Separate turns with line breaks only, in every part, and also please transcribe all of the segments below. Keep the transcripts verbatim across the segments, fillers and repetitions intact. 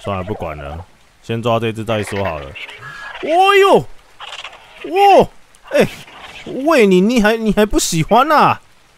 算了，不管了，先抓这只再说好了。哦呦，哇，哎、欸，喂你，你还你还不喜欢啊？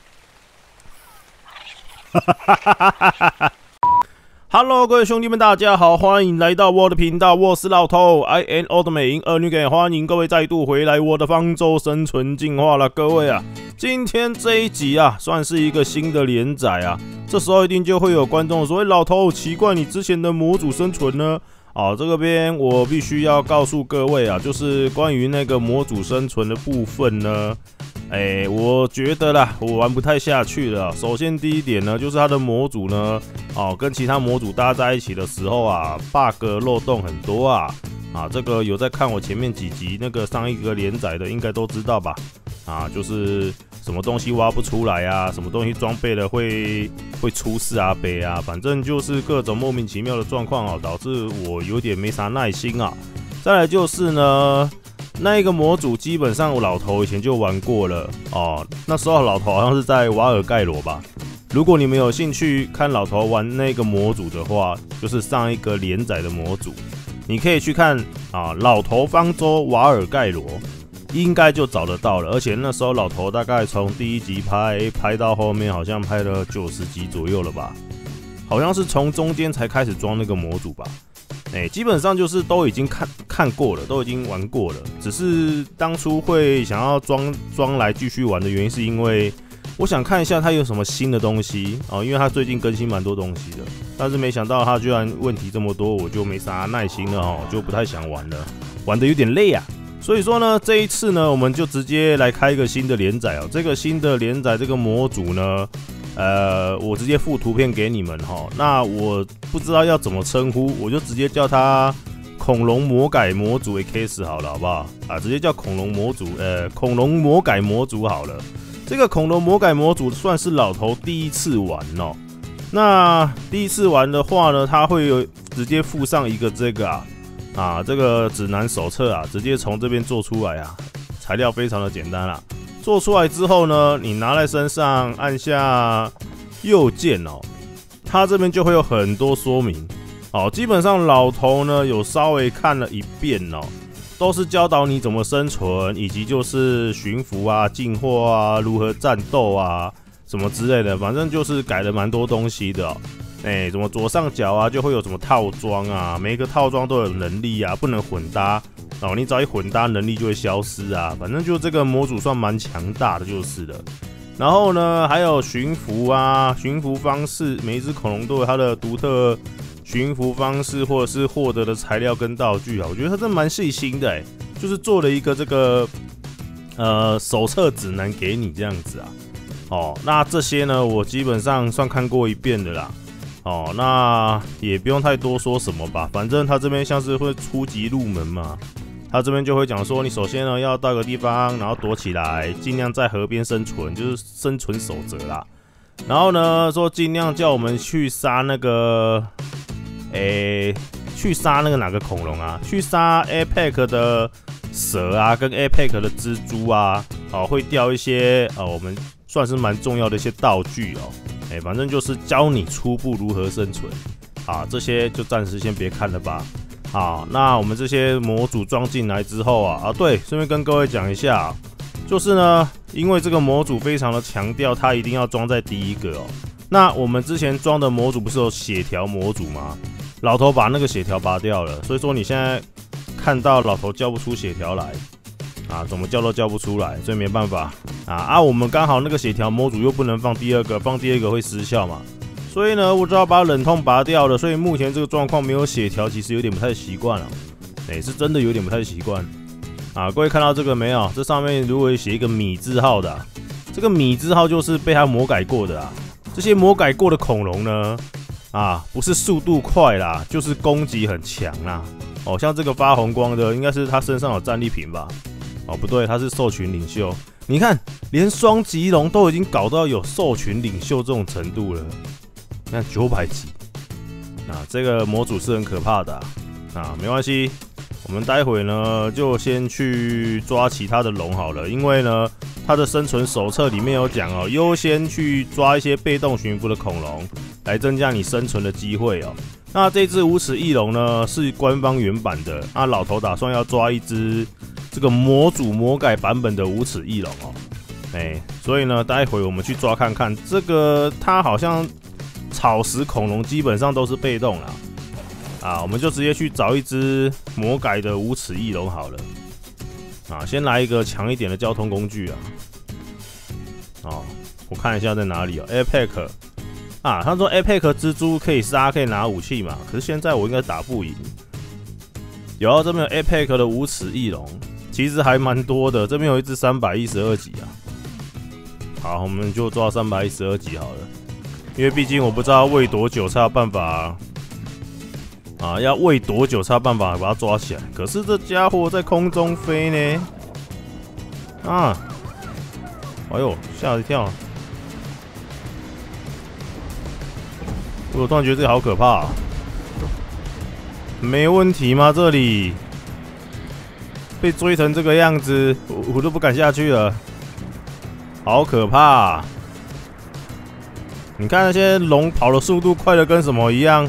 哈哈哈哈哈哈 ！Hello， 各位兄弟们，大家好，欢迎来到我的频道，我是老头 ，I am old 美银儿女给，欢迎各位再度回来我的方舟生存进化了，各位啊，今天这一集啊，算是一个新的连载啊，这时候一定就会有观众说，欸、老头，奇怪，你之前的模组生存呢？哦，这个边我必须要告诉各位啊，就是关于那个模组生存的部分呢。哎，我觉得啦，我玩不太下去了。首先第一点呢，就是它的模组呢，哦，跟其他模组搭在一起的时候啊 ，bug 漏洞很多啊。啊，这个有在看我前面几集那个上一个连载的，应该都知道吧？啊，就是什么东西挖不出来啊，什么东西装备了会会出事啊、北啊，反正就是各种莫名其妙的状况啊，导致我有点没啥耐心啊。再来就是呢。那一个模组基本上我老头以前就玩过了哦，那时候老头好像是在瓦尔盖罗吧。如果你们有兴趣看老头玩那个模组的话，就是上一个连载的模组，你可以去看啊，老头方舟瓦尔盖罗，应该就找得到了。而且那时候老头大概从第一集拍拍到后面，好像拍了九十集左右了吧，好像是从中间才开始装那个模组吧。欸、基本上就是都已经看看过了，都已经玩过了。只是当初会想要装装来继续玩的原因，是因为我想看一下它有什么新的东西哦，因为它最近更新蛮多东西的。但是没想到它居然问题这么多，我就没啥耐心了哦，就不太想玩了，玩得有点累啊。所以说呢，这一次呢，我们就直接来开一个新的连载哦。这个新的连载这个模组呢。呃，我直接附图片给你们哈。那我不知道要怎么称呼，我就直接叫它恐龙魔改模组 A K S 好了，好不好？啊，直接叫恐龙模组，呃，恐龙魔改模组好了。这个恐龙魔改模组算是老头第一次玩哦。那第一次玩的话呢，它会有直接附上一个这个啊啊这个指南手册啊，直接从这边做出来啊，材料非常的简单啦。做出来之后呢，你拿在身上，按下右键哦，它这边就会有很多说明哦。基本上老头呢有稍微看了一遍哦，都是教导你怎么生存，以及就是驯服啊、进化啊、如何战斗啊什么之类的，反正就是改了蛮多东西的哦。哎，什么左上角啊就会有什么套装啊，每一个套装都有能力啊，不能混搭。哦，你只要一混搭，能力就会消失啊。反正就这个模组算蛮强大的，就是了。然后呢，还有驯服啊，驯服方式，每一只恐龙都有它的独特驯服方式，或者是获得的材料跟道具啊。我觉得它真的蛮细心的，哎，就是做了一个这个呃手册指南给你这样子啊。哦，那这些呢，我基本上算看过一遍的啦。哦，那也不用太多说什么吧，反正他这边像是会初级入门嘛，他这边就会讲说，你首先呢要到一个地方，然后躲起来，尽量在河边生存，就是生存守则啦。然后呢说尽量叫我们去杀那个，诶、欸，去杀那个哪个恐龙啊？去杀 A P E C 的蛇啊，跟 A P E C 的蜘蛛啊，哦，会掉一些哦，我们算是蛮重要的一些道具哦。欸、反正就是教你初步如何生存啊，这些就暂时先别看了吧。好，那我们这些模组装进来之后啊，啊对，顺便跟各位讲一下、啊，就是呢，因为这个模组非常的强调它一定要装在第一个哦。那我们之前装的模组不是有血条模组吗？老头把那个血条拔掉了，所以说你现在看到老头叫不出血条来。啊，怎么叫都叫不出来，所以没办法啊啊！我们刚好那个血条模组又不能放第二个，放第二个会失效嘛，所以呢，我只要把冷痛拔掉了，所以目前这个状况没有血条，其实有点不太习惯了，哎、欸，是真的有点不太习惯啊！各位看到这个没有？这上面如果写一个米字号的、啊，这个米字号就是被它魔改过的啊。这些魔改过的恐龙呢，啊，不是速度快啦，就是攻击很强啦。哦，像这个发红光的，应该是它身上有战利品吧？哦，不对，他是兽群领袖。你看，连双棘龙都已经搞到有兽群领袖这种程度了。你看九百级，啊，这个模组是很可怕的啊。啊，没关系，我们待会呢就先去抓其他的龙好了，因为呢，它的生存手册里面有讲哦，优先去抓一些被动驯服的恐龙，来增加你生存的机会哦。 那这只无齿翼龙呢是官方原版的，那老头打算要抓一只这个模组魔改版本的无齿翼龙哦，哎、欸，所以呢，待会我们去抓看看，这个它好像草食恐龙基本上都是被动啦，啊，我们就直接去找一只魔改的无齿翼龙好了，啊，先来一个强一点的交通工具啊，哦，我看一下在哪里哦 ，Airpack。啊，他说 Apex 蜘蛛可以杀，可以拿武器嘛？可是现在我应该打不赢。有这边有 Apex 的无齿翼龙，其实还蛮多的。这边有一只三百一十二级啊。好，我们就抓三百一十二级好了，因为毕竟我不知道喂多久才有办法啊，要喂多久才有办法把它抓起来。可是这家伙在空中飞呢，啊，哎呦，吓我一跳！我突然觉得这个好可怕、啊，没问题吗？这里被追成这个样子，我我都不敢下去了，好可怕、啊！你看那些龙跑的速度快的跟什么一样，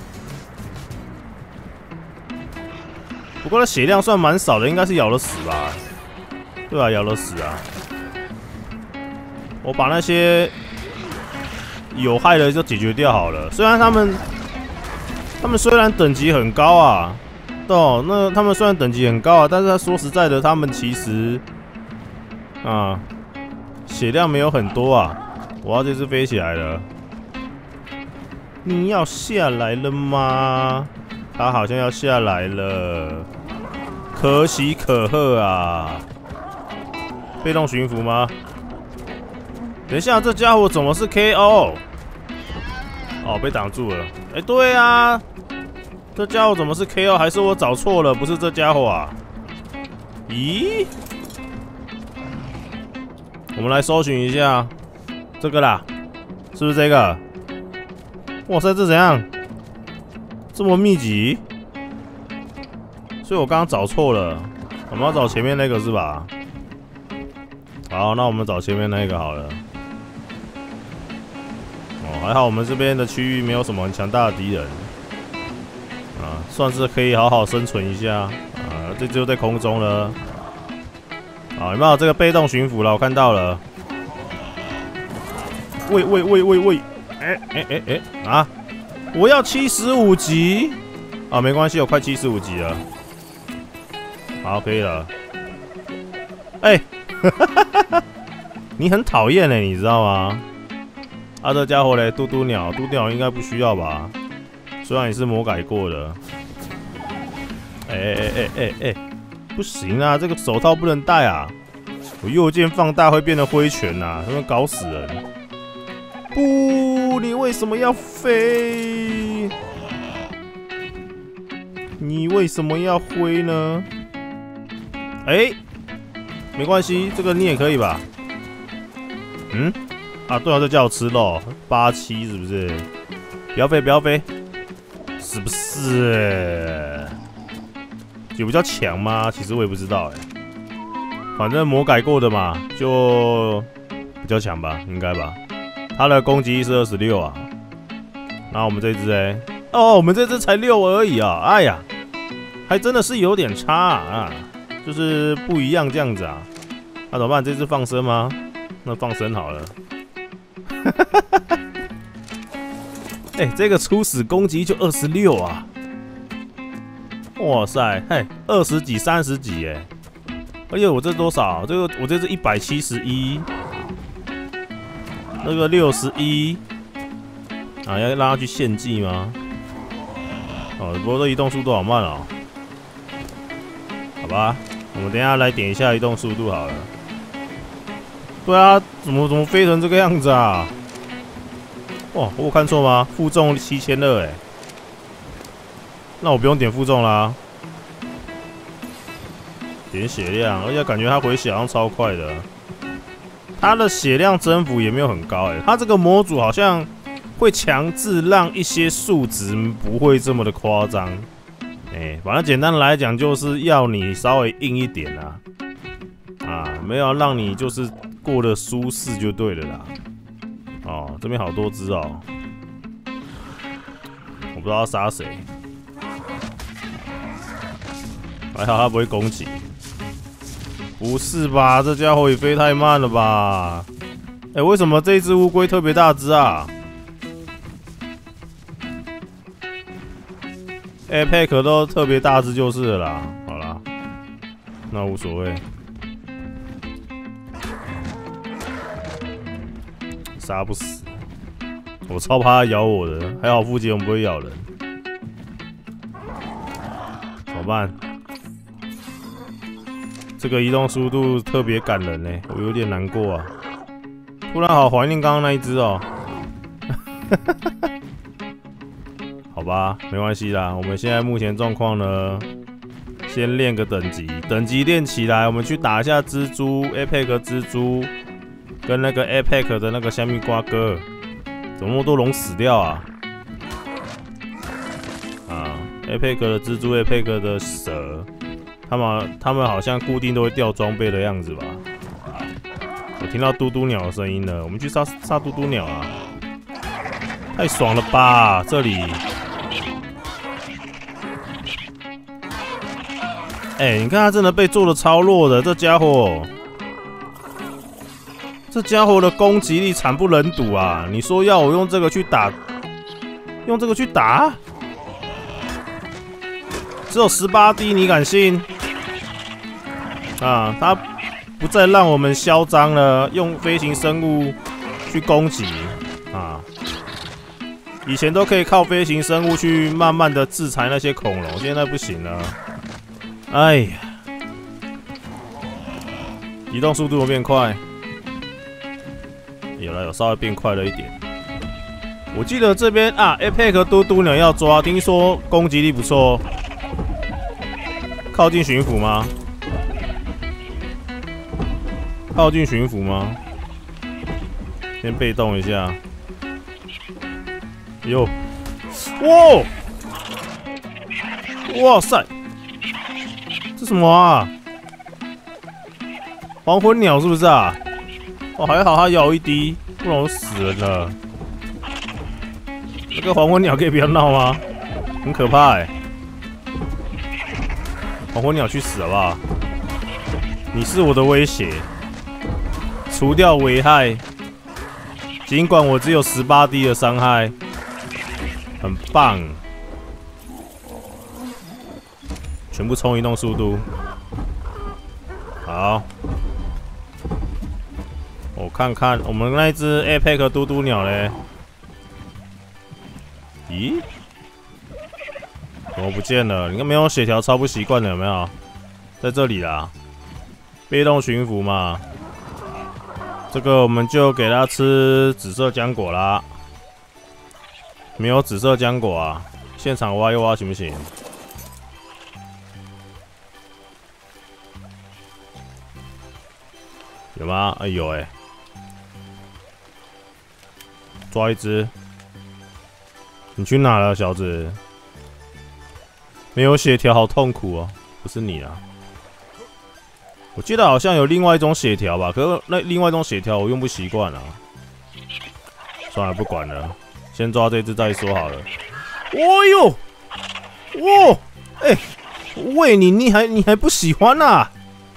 不过它血量算蛮少的，应该是咬得死吧？对啊，咬得死啊！我把那些有害的就解决掉好了。虽然他们，他们虽然等级很高啊，哦，那他们虽然等级很高啊，但是他说实在的，他们其实啊，血量没有很多啊。我要这只飞起来了，你要下来了吗？他好像要下来了，可喜可贺啊！被动驯服吗？等一下，这家伙怎么是 K O？ 哦，被挡住了。哎、欸，对啊，这家伙怎么是 K O？ 还是我找错了？不是这家伙啊？咦？我们来搜寻一下这个啦，是不是这个？哇塞，这怎样？这么密集？所以我刚刚找错了，我们要找前面那个是吧？好，那我们找前面那个好了。哦，还好我们这边的区域没有什么很强大的敌人，啊，算是可以好好生存一下。啊，这就在空中了。啊，有没有这个被动驯服了？我看到了。喂喂喂喂喂！哎哎哎哎！啊！我要七十五级啊，没关系，我快七十五级了。好，可以了。哎、欸，你很讨厌哎，你知道吗？啊，这家伙嘞，嘟嘟鸟，嘟嘟鸟应该不需要吧？虽然你是魔改过的。哎哎哎哎哎，不行啊，这个手套不能戴啊！我右键放大会变得挥拳呐，他们搞死人！不，你为什么要飞？你为什么要挥呢？哎、欸，没关系，这个你也可以吧？嗯。啊，对啊，这叫我吃肉，八七是不是？不要飞，不要飞，是不是、欸？有比较强吗？其实我也不知道哎、欸，反正魔改过的嘛，就比较强吧，应该吧。他的攻击力是二十六啊，那我们这只哎，哦，我们这只才六而已啊，哎呀，还真的是有点差啊，就是不一样这样子啊。那、啊、怎么办？这只放生吗？那放生好了。哎、欸，这个初始攻击就二十六啊！哇塞，嘿，二十几、三十几哎！而且我这多少？这个我这是一百七十一，那个六十一啊，要让他去献祭吗？哦，不过这移动速度好慢哦。好吧，我们等一下来点一下移动速度好了。对啊，怎么怎么飞成这个样子啊？哇，我有看错吗？负重七千二哎，那我不用点负重啦，点血量，而且感觉它回血好像超快的。它的血量增幅也没有很高哎，它这个模组好像会强制让一些数值不会这么的夸张。哎，反正简单的来讲，就是要你稍微硬一点啊，啊，没有让你就是过得舒适就对了啦。哦，这边好多只哦， 我不知道要杀谁。还好他不会攻击。不是吧？这家伙也飞太慢了吧？哎、欸，为什么这一只乌龟特别大只啊 ？A P E C 都特别大只就是了啦。好啦，那无所谓。杀不死，我超怕它咬我的。还好附近我们不会咬人。怎么办？这个移动速度特别感人呢、欸，我有点难过啊。突然好怀念刚刚那一只哦。好吧，没关系啦。我们现在目前状况呢，先练个等级，等级练起来，我们去打一下蜘蛛 A P E C 蜘蛛，跟那个 A P E C 的那个虾米瓜哥，怎么那么多龙死掉啊？啊 ，A P E C 的蜘蛛 ，A P E C 的蛇。他们他们好像固定都会掉装备的样子吧？我听到嘟嘟鸟的声音了，我们去杀杀嘟嘟鸟啊！太爽了吧，这里！哎、欸，你看他真的被做的超弱的，这家伙，这家伙的攻击力惨不忍睹啊！你说要我用这个去打，用这个去打，只有十八滴，你敢信？啊，他不再让我们嚣张了，用飞行生物去攻击啊！以前都可以靠飞行生物去慢慢的制裁那些恐龙，现在不行了。哎呀，移动速度有变快，有了，有稍微变快了一点。我记得这边啊 ，A P E C 嘟嘟鸟要抓，听说攻击力不错。靠近巡抚吗？靠近巡抚吗？先被动一下。哟，哇，哇塞，这什么啊？黄昏鸟是不是啊？哦，还好它咬一滴，不然我死人了。那个黄昏鸟可以不要闹吗？很可怕哎、欸。黄昏鸟去死好不好？你是我的威胁，除掉危害。尽管我只有十八滴的伤害，很棒。全部冲移动速度，好。我看看我们那一只 A P E C 嘟嘟鸟嘞，咦？怎么不见了？你看没有血条，超不习惯的，有没有？在这里啦，被动驯服嘛。这个我们就给它吃紫色浆果啦。没有紫色浆果啊，现场挖一挖行不行？有吗？哎有哎、欸，抓一只。你去哪了，小子？没有血条，好痛苦哦！不是你啊，我记得好像有另外一种血条吧，可是那另外一种血条我用不习惯啊。算了，不管了，先抓这只再说好了。哦呦，哇，哎、欸，喂你，你还你还不喜欢啊？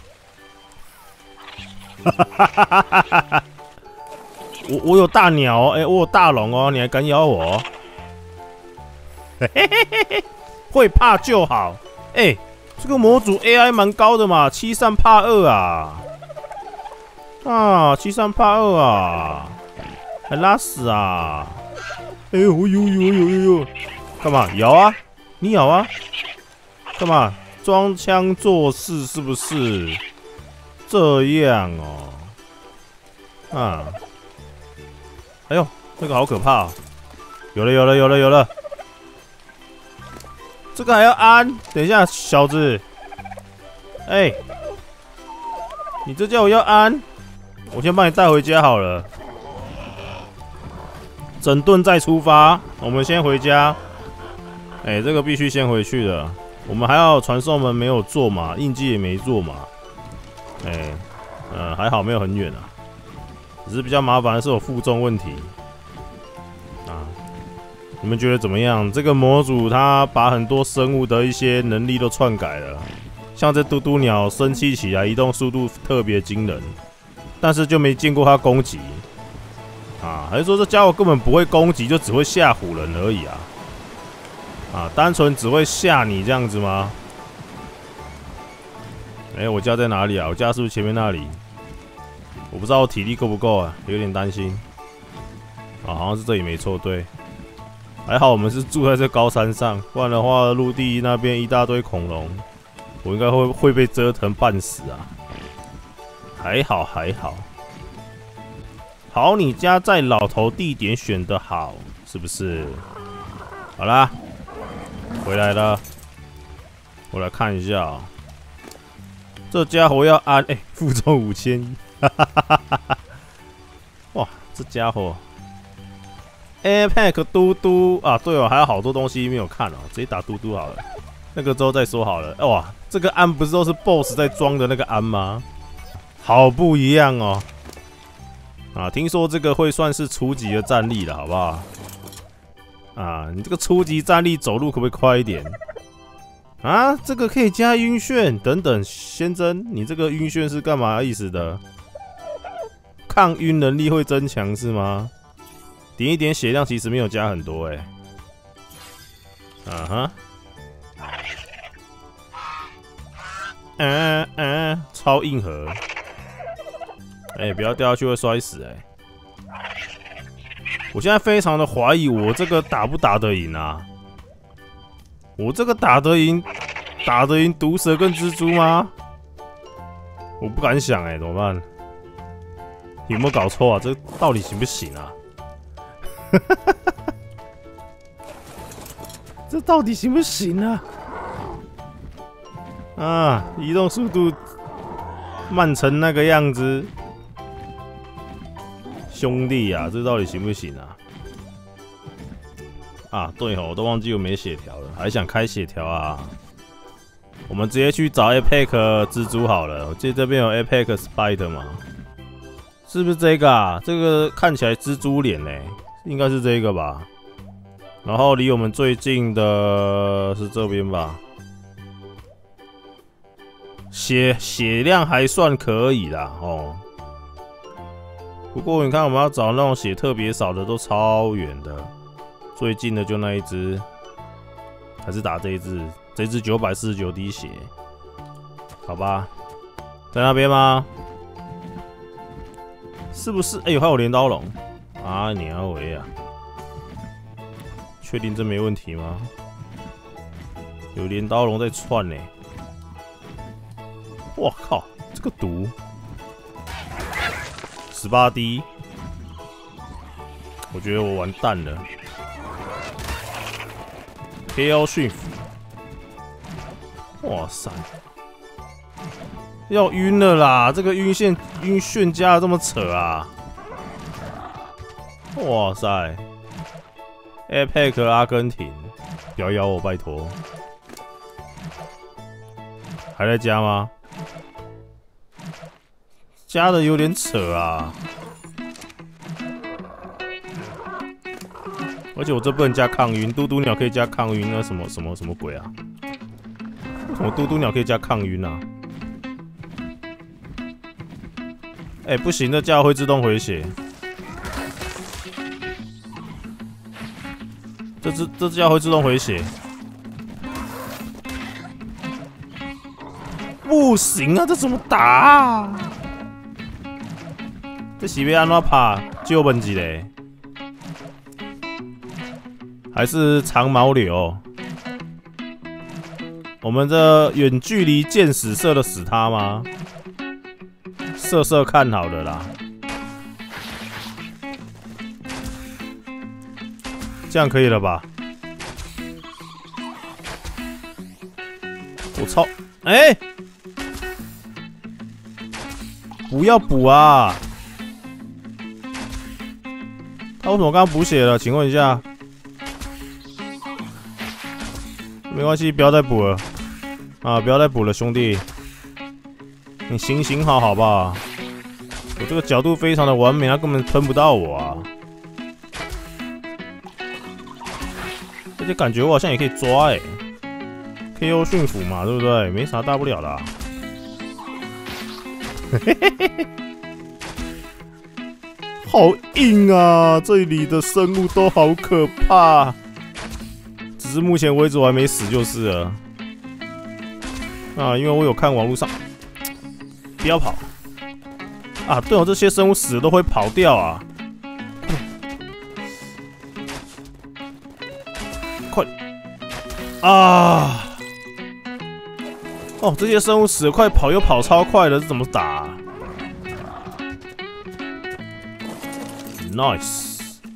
我我有大鸟，哎、欸，我有大龙哦，你还敢咬我？嘿嘿嘿嘿嘿。会怕就好，哎、欸，这个模组 A I 蛮高的嘛，欺善怕恶啊，啊，欺善怕恶啊，还拉屎啊，哎呦呦呦呦呦呦，干嘛咬啊？你咬啊？干嘛装腔作势是不是？这样哦，啊，哎呦，那个好可怕、哦，有了有了有了有了。这个还要安？等一下，小子，哎、欸，你这叫我要安？我先帮你带回家好了，整顿再出发。我们先回家。哎、欸，这个必须先回去的。我们还要传送门没有做嘛，印记也没做嘛。哎、欸，呃，还好没有很远啊，只是比较麻烦的是有负重问题啊。 你们觉得怎么样？这个模组它把很多生物的一些能力都篡改了，像这嘟嘟鸟生气起来移动速度特别惊人，但是就没见过它攻击啊？还是说这家伙根本不会攻击，就只会吓唬人而已啊？啊，单纯只会吓你这样子吗？哎、欸，我家在哪里啊？我家是不是前面那里？我不知道我体力够不够啊，有点担心。啊，好像是这里没错，对。还好我们是住在这高山上，不然的话，陆地那边一大堆恐龙，我应该会会被折腾半死啊。还好还好，好，你家在老头地点选的好，是不是？好啦，回来了，我来看一下、喔，这家伙要安哎、欸，负重五千一，哈哈哈哈哈！哇，这家伙。A P E C 嘟嘟啊，对哦，还有好多东西没有看哦，直接打嘟嘟好了，那个之后再说好了。哇，这个鞍不是都是 B O S S 在装的那个鞍吗？好不一样哦！啊，听说这个会算是初级的战力了，好不好？啊，你这个初级战力走路可不可以快一点？啊，这个可以加晕眩等等，先生，你这个晕眩是干嘛意思的？抗晕能力会增强是吗？点一点血量其实没有加很多哎、欸，啊哈，嗯嗯，超硬核，哎、欸，不要掉下去会摔死哎、欸！我现在非常的怀疑我这个打不打得赢啊？我这个打得赢，打得赢毒蛇跟蜘蛛吗？我不敢想哎、欸，怎么办？有没有搞错啊？这到底行不行啊？这到底行不行啊？啊，移动速度慢成那个样子，兄弟啊，这到底行不行啊？啊，对哦，我都忘记我没血条了，还想开血条啊？我们直接去找 A P E C 蜘蛛好了，我记得这边有 A P E C Spider 嘛？是不是这个啊？这个看起来蜘蛛脸呢、欸？应该是这个吧，然后离我们最近的是这边吧，血血量还算可以啦哦。不过你看，我们要找那种血特别少的都超远的，最近的就那一只，还是打这一只，这只九百四十九滴血，好吧，在那边吗？是不是？哎、欸，还有镰刀龙。啊，你要为啊？确定这没问题吗？有镰刀龙在窜呢、欸！我靠，这个毒十八滴，我觉得我完蛋了。K O 驯服，哇塞，要晕了啦！这个晕线晕眩加的这么扯啊！哇塞 ，A P E C 阿根廷，不要咬我，拜托！还在加吗？加的有点扯啊！而且我这不能加抗晕，嘟嘟鸟可以加抗晕，那什么什么什么鬼啊？为什么嘟嘟鸟可以加抗晕啊？哎、欸，不行，这家伙会自动回血。这只这只家伙会自动回血，不行啊！这怎么打啊？这是要安怎打？救问一个，还是长毛流？我们这远距离箭矢射得死他吗？射射看好了啦。这样可以了吧？我操！哎、欸，不要补啊！他为什么刚刚补血了？请问一下。没关系，不要再补了啊！不要再补了，兄弟。你行行好，好不好？我这个角度非常的完美，他根本喷不到我啊！ 而且感觉我好像也可以抓哎、欸、，K O 驯服嘛，对不对？没啥大不了的、啊。好硬啊！这里的生物都好可怕，只是目前为止我还没死就是了。啊，因为我有看网络上，不要跑啊！对哦，这些生物死了都会跑掉啊！快啊！哦，这些生物死了快跑又跑超快的，这怎么打、啊 ？Nice！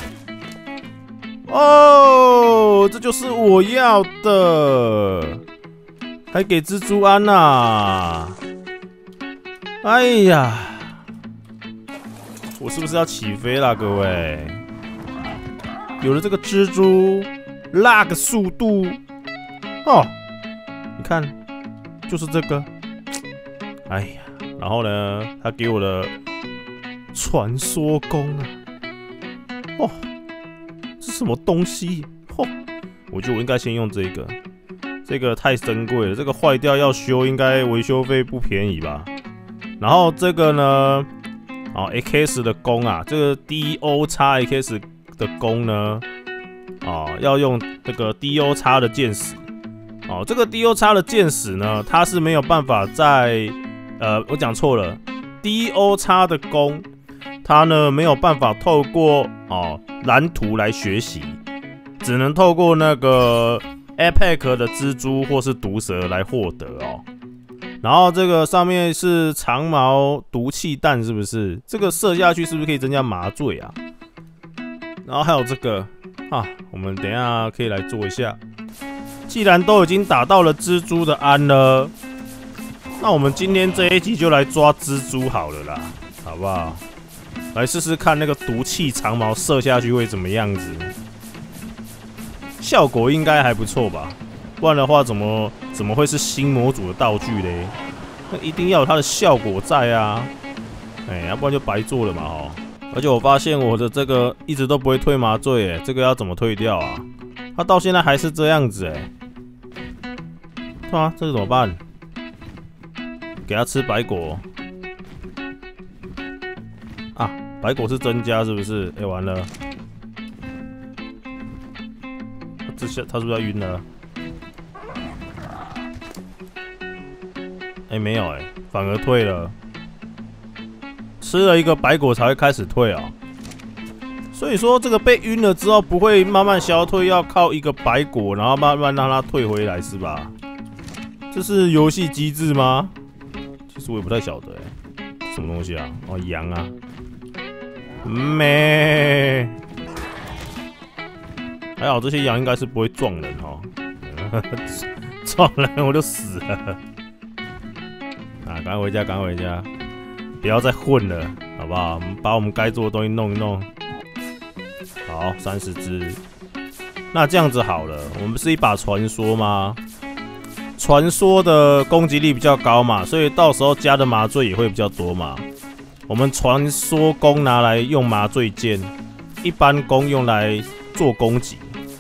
哦，这就是我要的。还给蜘蛛安呐、啊！哎呀，我是不是要起飞啦，各位？有了这个蜘蛛，那个速度哦，你看，就是这个。哎呀，然后呢，他给我的传说弓啊，哦，这什么东西？哦，我觉得我应该先用这个。这个太珍贵了，这个坏掉要修，应该维修费不便宜吧？然后这个呢，哦 ，X 的弓啊，这个 D O X X 的弓呢，哦，要用这个 D O X 的箭矢，哦，这个 D O X 的箭矢呢，它是没有办法在，呃，我讲错了 ，D O X 的弓，它呢没有办法透过哦蓝图来学习，只能透过那个。A P E C 的蜘蛛或是毒蛇来获得哦，然后这个上面是长毛毒气弹，是不是？这个射下去是不是可以增加麻醉啊？然后还有这个啊，我们等一下可以来做一下。既然都已经打到了蜘蛛的安了，那我们今天这一集就来抓蜘蛛好了啦，好不好？来试试看那个毒气长矛射下去会怎么样子。效果应该还不错吧，不然的话怎么怎么会是新模组的道具嘞？那一定要有它的效果在啊！哎、欸，要不然就白做了嘛哦。而且我发现我的这个一直都不会退麻醉，哎，这个要怎么退掉啊？它到现在还是这样子，哎，对啊，这个怎么办？给它吃白果啊，白果是增加是不是？哎、欸，完了。这下他是不是要晕了？哎、欸，没有哎、欸，反而退了。吃了一个白果才会开始退哦。所以说这个被晕了之后不会慢慢消退，要靠一个白果，然后慢慢让它退回来是吧？这是游戏机制吗？其实我也不太晓得哎、欸，什么东西啊？哦，羊啊，咩？还好这些羊应该是不会撞人哦，撞人我就死了。啊，赶快回家，赶快回家，不要再混了，好不好？我们把我们该做的东西弄一弄。好，三十只。那这样子好了，我们不是一把传说吗？传说的攻击力比较高嘛，所以到时候加的麻醉也会比较多嘛。我们传说弓拿来用麻醉箭，一般弓用来做攻击。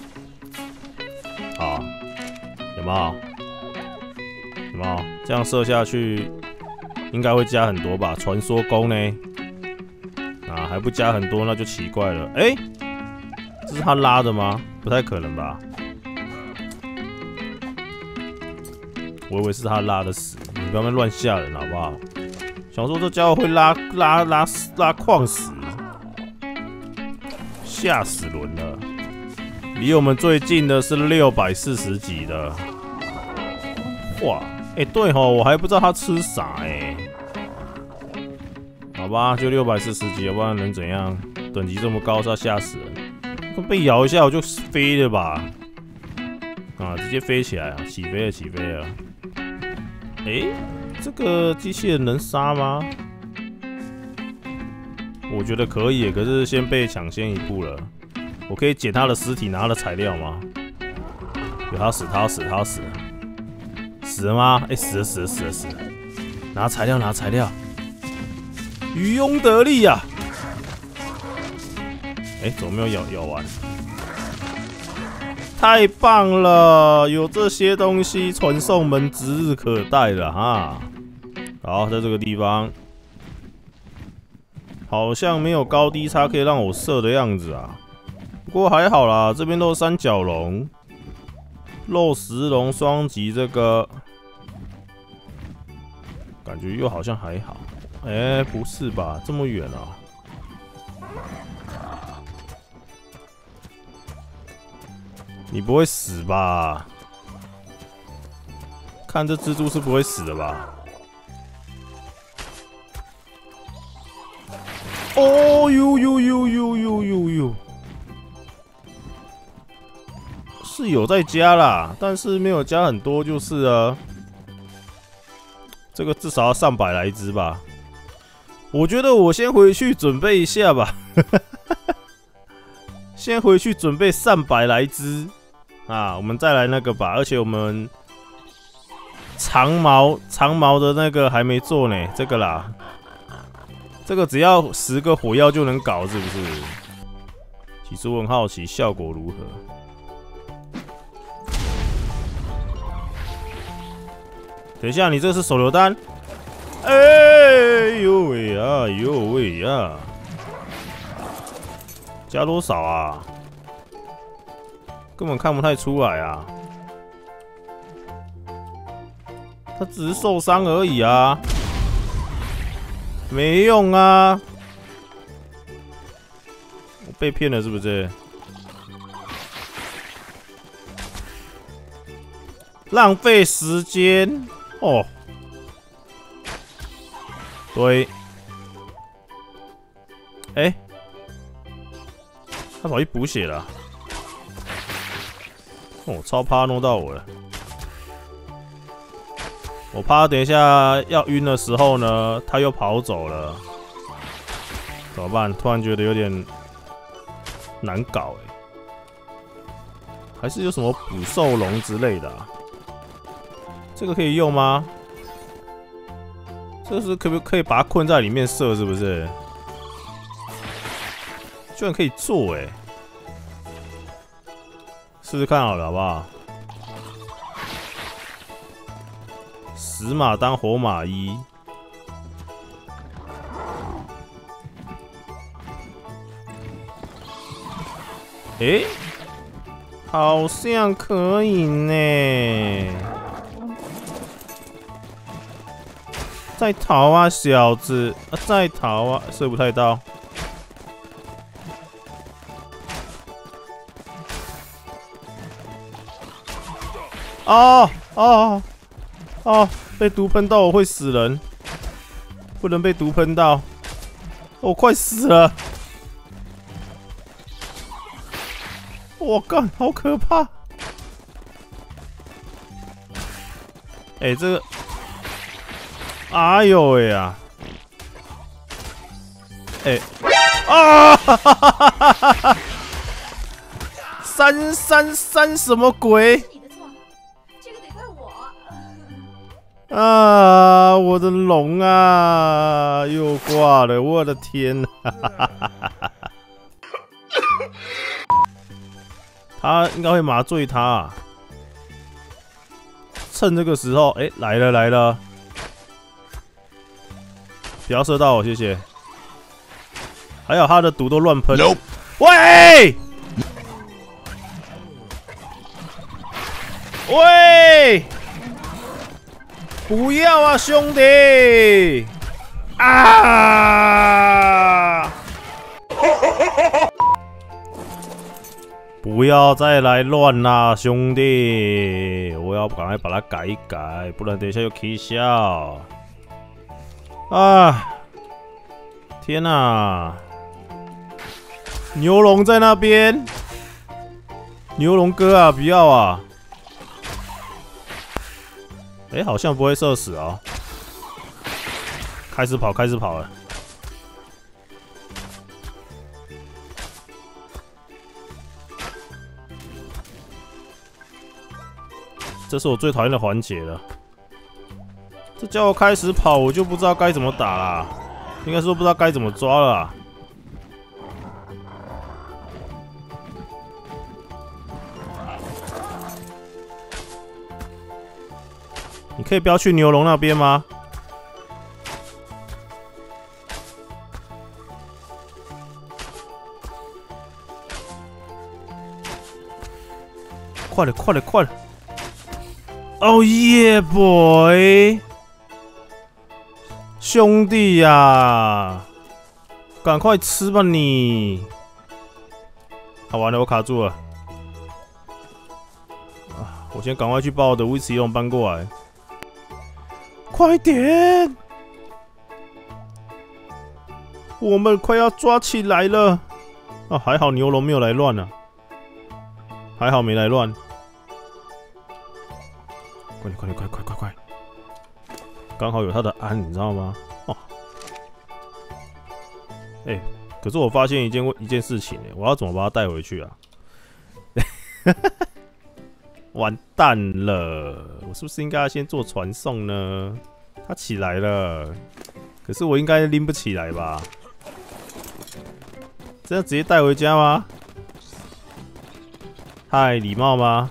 好，有没有？有没有？这样射下去，应该会加很多吧？传说弓呢？啊，还不加很多，那就奇怪了。哎、欸，这是他拉的吗？不太可能吧？我以为是他拉的屎，你不要在那乱吓人好不好？想说这家伙会拉拉拉拉矿石，吓死人了！离我们最近的是六百四十几的，哇！哎、欸，对吼，我还不知道他吃啥哎、欸。好吧，就六百四十几，要不然能怎样？等级这么高是要吓死人，被咬一下我就飞了吧？啊，直接飞起来啊！起飞了，起飞了！哎、欸，这个机器人能杀吗？我觉得可以，可是先被抢先一步了。我可以捡他的尸体，拿他的材料吗？有，他要死，他要死，他要死了，死了吗？哎、欸，死了，死了，死了，死了！拿材料，拿材料，渔翁得利呀、啊！哎、欸，怎么没有咬咬完？ 太棒了！有这些东西，传送门指日可待了哈。好，在这个地方，好像没有高低差可以让我射的样子啊。不过还好啦，这边都是三角龙、肉食龙双击，这个感觉又好像还好。哎、欸，不是吧？这么远啊！你不会死吧？看这蜘蛛是不会死的吧？哦呦呦呦呦呦呦呦！是有在加啦，但是没有加很多就是了。这个至少要上百来只吧。我觉得我先回去准备一下吧。先回去准备上百来只啊，我们再来那个吧。而且我们长毛长毛的那个还没做呢，这个啦。这个只要十个火药就能搞，是不是？其实我很好奇效果如何。等一下，你这是手榴弹？哎呦喂呀，哎呦喂呀！加多少啊？根本看不太出来啊。他只是受伤而已啊。没用啊！我被骗了是不是？浪费时间哦。对，哎、欸，他跑去补血了。哦，超怕弄到我了。我怕等一下要晕的时候呢，他又跑走了，怎么办？突然觉得有点难搞哎，还是有什么捕兽笼之类的、啊？这个可以用吗？这是可不可以把它困在里面射？是不是？居然可以做哎！试试看好了，好不好？死马当活马医，哎、欸，好像可以呢。再逃啊，小子！啊，再逃啊，射不太到。哦哦哦！被毒喷到我会死人，不能被毒喷到，我快死了！我干，好可怕！哎、欸，这个，哎呦喂呀！哎、欸，啊！哈哈哈哈哈哈！三三三什么鬼？啊！我的龙啊，又挂了！我的天哪！他应该会麻醉他、啊，趁这个时候，哎、欸，来了来了！不要射到我，谢谢。还有他的毒都乱喷。No. 喂！喂！不要啊，兄弟！啊！不要再来乱啦，兄弟！我要赶快把它改一改，不然等一下又 K 笑。啊！天哪、啊！牛龙在那边，牛龙哥啊，不要啊！哎、欸，好像不会射死哦。开始跑，开始跑了。这是我最讨厌的环节了。这叫我开始跑，我就不知道该怎么打啦。应该说不知道该怎么抓了啦。 你可以不要去牛龙那边吗？快点，快点，快点！哦耶，boy！ 兄弟呀、啊，赶快吃吧你！好完了，我卡住了。啊，我先赶快去把我的威士忌龙搬过来。快点！我们快要抓起来了。啊，还好牛龙没有来乱啊，还好没来乱。快点，快点，快快快快！刚好有他的鞍，你知道吗？哦，哎、欸，可是我发现一件一件事情、欸，我要怎么把他带回去啊？完蛋了！我是不是应该要先做传送呢？他起来了，可是我应该拎不起来吧？这样直接带回家吗？太礼貌吗？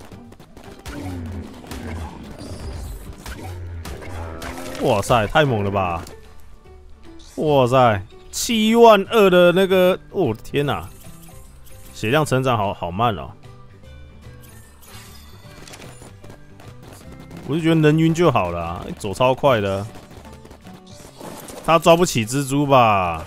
哇塞，太猛了吧！哇塞，七万二的那个，哦天哪，血量成长好好慢哦。我就觉得能晕就好了、啊，走超快的。他抓不起蜘蛛吧？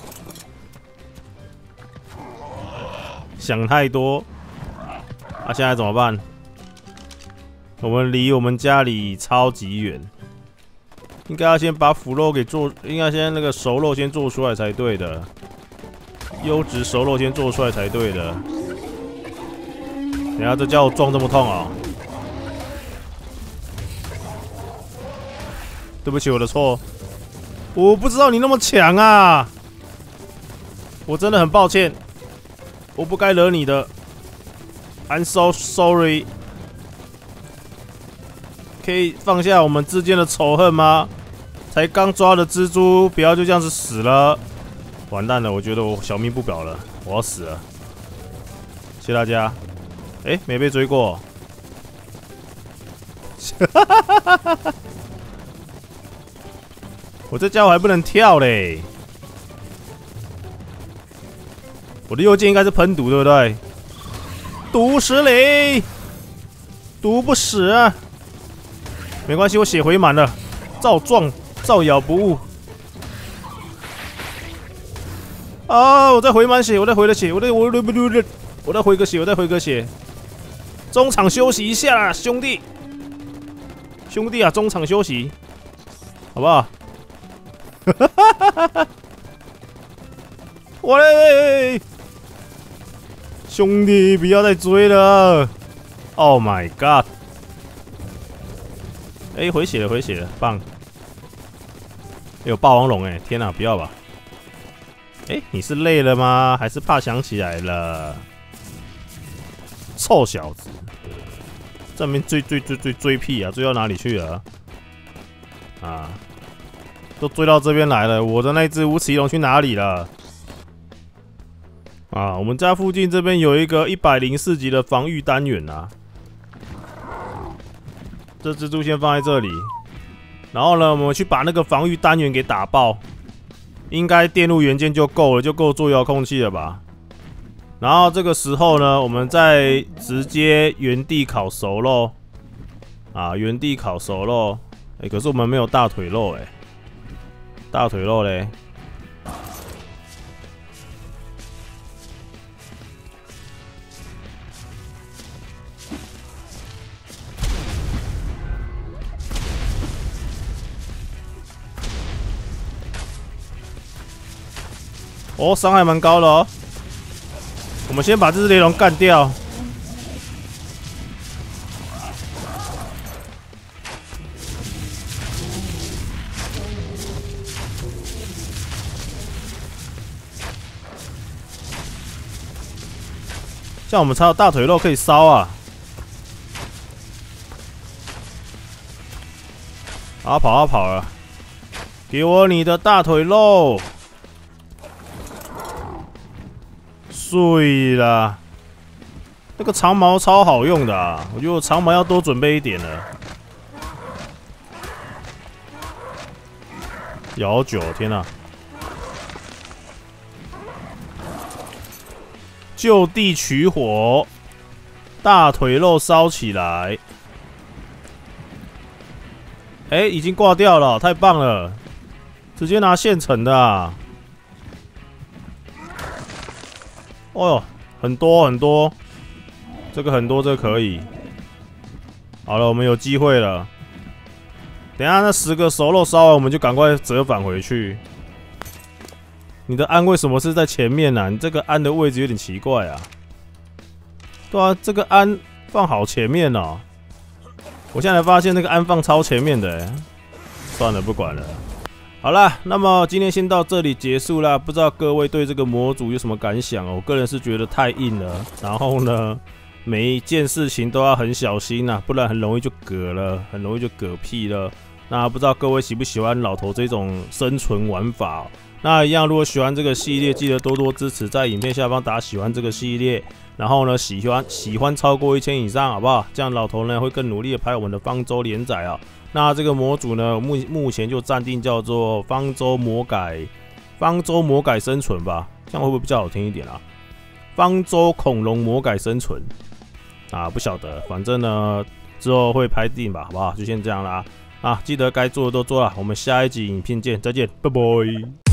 想太多。啊，现在怎么办？我们离我们家里超级远，应该要先把腐肉给做，应该先那个熟肉先做出来才对的，优质熟肉先做出来才对的。等一下这叫我撞这么痛啊、哦！对不起，我的错，我不知道你那么强啊！我真的很抱歉，我不该惹你的。I'm so sorry。可以放下我们之间的仇恨吗？才刚抓的蜘蛛，不要就这样子死了。完蛋了，我觉得我小命不保了，我要死了。谢谢大家。哎、欸，没被追过。我这家伙还不能跳嘞。我的右键应该是喷毒，对不对？毒死你！毒不死啊！没关系，我血回满了，照撞，照咬不误。啊！我再回满血，我再回了血，我再我我我我再回个血，我再回个血。中场休息一下啦，兄弟，兄弟啊，中场休息，好不好？喂！兄弟，不要再追了 ！Oh my god！ 哎、欸，回血了，回血了，棒！有霸王龙哎，天哪、啊，不要吧！哎、欸，你是累了吗？还是怕想起来了？臭小子，这边追追追追追屁啊！追到哪里去了？啊，都追到这边来了，我的那只无齿龙去哪里了？啊，我们家附近这边有一个一百零四级的防御单元啊。这蜘蛛先放在这里，然后呢，我们去把那个防御单元给打爆，应该电路元件就够了，就够做遥控器了吧？然后这个时候呢，我们再直接原地烤熟肉，啊，原地烤熟肉。哎、欸，可是我们没有大腿肉哎、欸，大腿肉嘞？哦，伤害蛮高的哦。我们先把这只雷龙干掉。像我们才有大腿肉可以烧啊！啊，跑啊跑了！给我你的大腿肉！碎啦！那个长矛超好用的啊，我觉得我长矛要多准备一点了。 咬好久，天哪、啊！就地取火，大腿肉烧起来。哎、欸，已经挂掉了，太棒了！直接拿现成的啊！哦哟，很多很多，这个很多，这个可以。好了，我们有机会了。等一下那十个熟肉烧完，我们就赶快折返回去。你的鞍为什么是在前面啊？你这个鞍的位置有点奇怪啊。对啊，这个鞍放好前面哦。我现在才发现那个鞍放超前面的、欸。算了，不管了。好啦，那么今天先到这里结束啦。不知道各位对这个模组有什么感想哦？我个人是觉得太硬了，然后呢，每一件事情都要很小心啊，不然很容易就嗝了，很容易就嗝屁了。那不知道各位喜不喜欢老头这种生存玩法、哦？那一样，如果喜欢这个系列，记得多多支持，在影片下方打喜欢这个系列。然后呢，喜欢喜欢超过一千以上，好不好？这样老头呢会更努力的拍我们的方舟连载啊。那这个模组呢，目目前就暂定叫做方舟魔改，方舟魔改生存吧，这样会不会比较好听一点啊？方舟恐龙魔改生存啊，不晓得，反正呢之后会拍定吧，好不好？就先这样啦。啊，记得该做的都做了，我们下一集影片见，再见，拜拜。